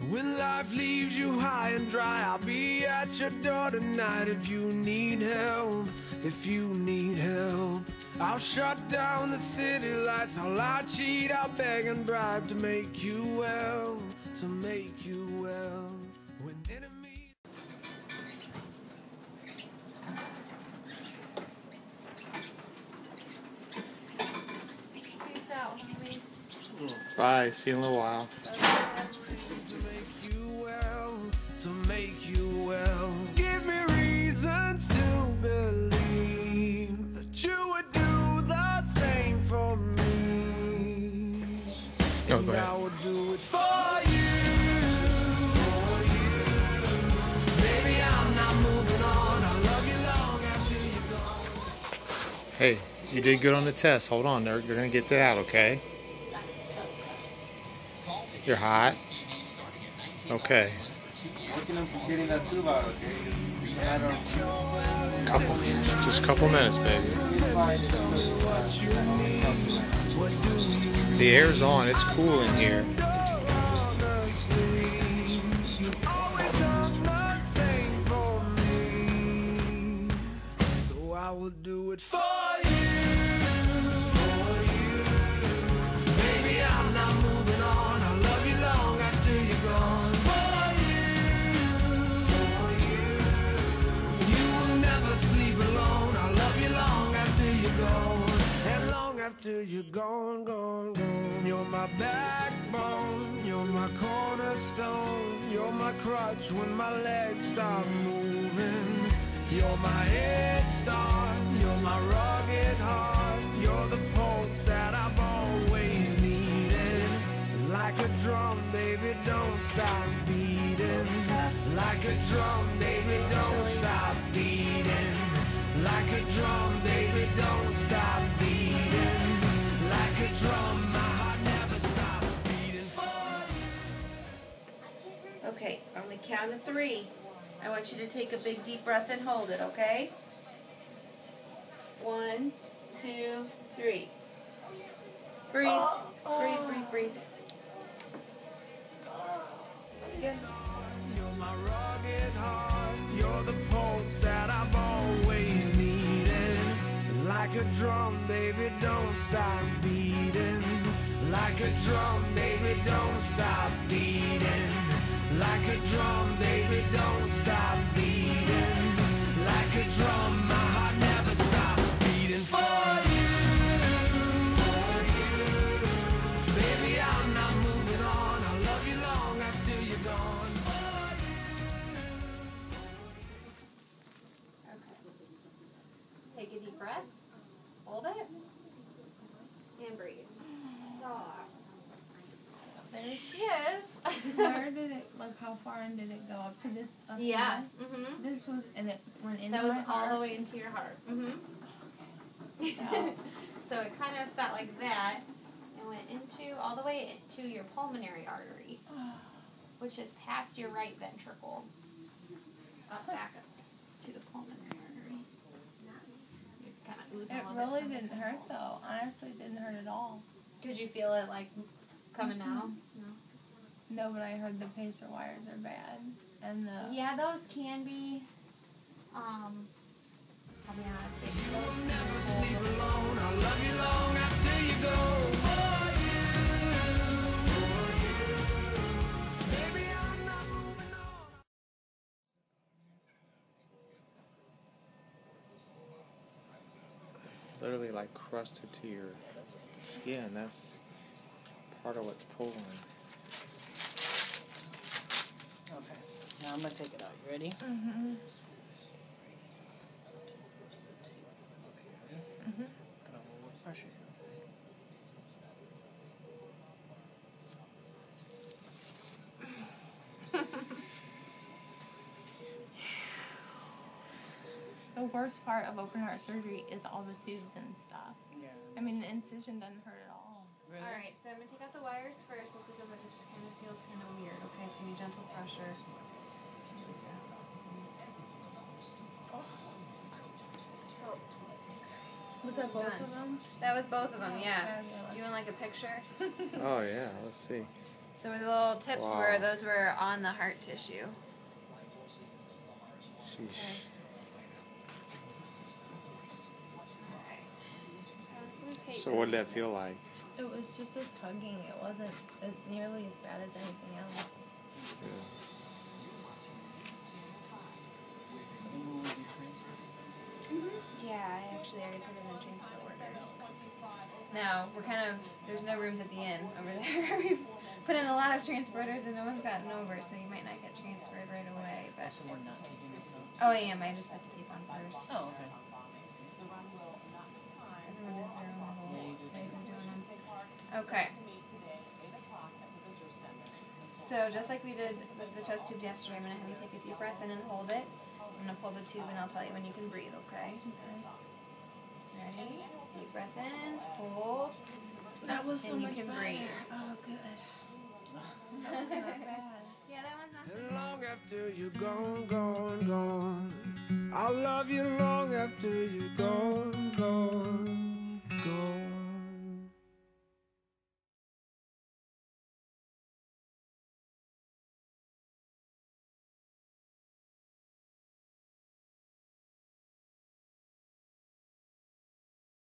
When life leaves you high and dry, I'll be at your door tonight. If you need help, if you need help, I'll shut down the city lights. I'll cheat, I'll beg and bribe to make you well, to make you well. When enemies... Peace out, homie. Bye, see you in a little while. To make you well, give me reasons to believe that you would do the same for me. Oh, go ahead. I would do it for you, baby. I'm not moving on. I love you long after you're gone. Hey, you did good on the test. Hold on, they're gonna get that out, okay? You're hot. Okay. Working on getting that tube out, okay? It's a matter of Just a couple minutes, baby. The air's on. It's cool in here. So I will do it for you. Baby, I'm not moving on. I love you long after you're gone. After you're gone, gone, gone. You're my backbone, you're my cornerstone, you're my crutch when my legs stop moving. You're my head start, you're my rugged heart, you're the pulse that I've always needed. Like a drum, baby, don't stop beating. Like a drum, baby, don't stop beating. Like a drum, baby, don't stop beating. Like a drum, my heart never stops beating. Okay, on the count of 3, I want you to take a big deep breath and hold it, okay? 1, 2, 3. Breathe, breathe, breathe, breathe. Again. You're my rugged heart, you're the pulse that I've always needed. Like a drum, baby, don't stop beating. Like a drum, baby, don't stop beating. Like a drum, baby, don't stop beating. Like a drum, my heart never stops beating. For you, baby, I'm not moving on. I love you long after you're gone. Take a deep breath. Hold it. And breathe. That's all. There she is. Where did it, like, how far in did it go up to this? Up Yeah. To this? This was, and it went into That was my heart? all the way into your heart. Okay. Wow. So it kind of sat like that and went into all the way to your pulmonary artery, which is past your right ventricle, up back up to the pulmonary artery. You're kind of oozing It a little really bit. didn't hurt, though. Honestly, it didn't hurt at all. Did you feel it like coming now? No. No, but I heard the pacer wires are bad, and the Yeah, those can be. I'll be honest. You'll never sleep alone. I love you long after you go. For you, baby, I'm not moving on. It's literally like crusted to your skin. That's part of what's pulling. Okay, now I'm going to take it out. You ready? Mm-hmm. Got a little bit of pressure here. The worst part of open heart surgery is all the tubes and stuff. Yeah. I mean, the incision doesn't hurt at all. Really? Alright, so I'm going to take out the wires first. This is what just kind of feels kind of weird, okay? It's going to be gentle pressure. Was that both of them? That was both of them, yeah. Fabulous. Do you want like a picture? Oh yeah, let's see. So the little tips were, those were on the heart tissue. Sheesh. So what did that feel like? It was just a tugging. It wasn't nearly as bad as anything else. Yeah, I actually already put in the transfer orders. No, we're kind of, there's no rooms at the inn over there. We've put in a lot of transfer orders and no one's gotten over, so you might not get transferred right away. But So we're not taking this out? oh, I am. I just put the tape on first. Oh, okay. Everyone has their own little Yeah, you do. ways of doing them. Okay. So just like we did with the chest tube yesterday, I'm going to have you take a deep breath in and hold it. I'm going to pull the tube and I'll tell you when you can breathe, okay? Ready? Deep breath in, hold. That was so And you much can better. breathe. Oh, good. That was not bad. Yeah, that one's not so And bad. long after you're gone, gone, gone, I'll love you long after you're gone.